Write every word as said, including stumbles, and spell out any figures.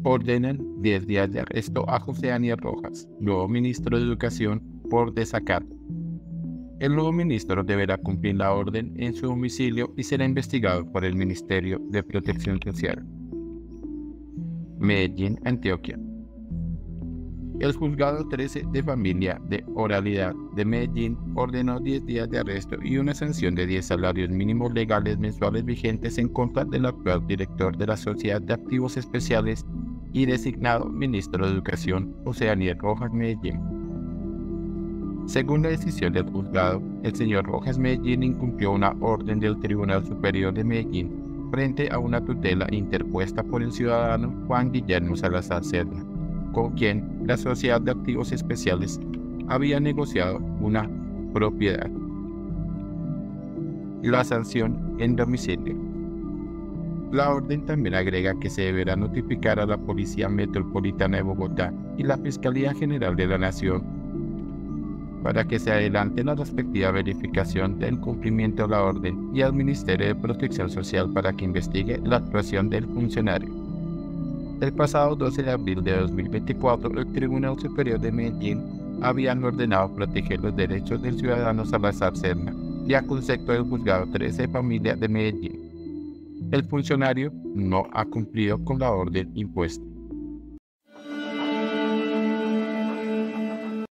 Ordenan diez días de arresto a José Anier Rojas, nuevo ministro de Educación, por desacato. El nuevo ministro deberá cumplir la orden en su domicilio y será investigado por el Ministerio de Protección Social. Medellín, Antioquia. El juzgado trece de familia de oralidad de Medellín ordenó diez días de arresto y una sanción de diez salarios mínimos legales mensuales vigentes en contra del actual director de la Sociedad de Activos Especiales y designado ministro de Educación, José Anier Rojas Medellín. Según la decisión del juzgado, el señor Rojas Medellín incumplió una orden del Tribunal Superior de Medellín frente a una tutela interpuesta por el ciudadano Juan Guillermo Salazar Serna, con quien la Sociedad de Activos Especiales había negociado una propiedad. La sanción en domicilio. La orden también agrega que se deberá notificar a la Policía Metropolitana de Bogotá y la Fiscalía General de la Nación para que se adelante la respectiva verificación del cumplimiento de la orden y al Ministerio de Protección Social para que investigue la actuación del funcionario. El pasado doce de abril de dos mil veinticuatro, el Tribunal Superior de Medellín había ordenado proteger los derechos del ciudadano Salazar Serna y a concepto del juzgado trece de familia de Medellín. El funcionario no ha cumplido con la orden impuesta.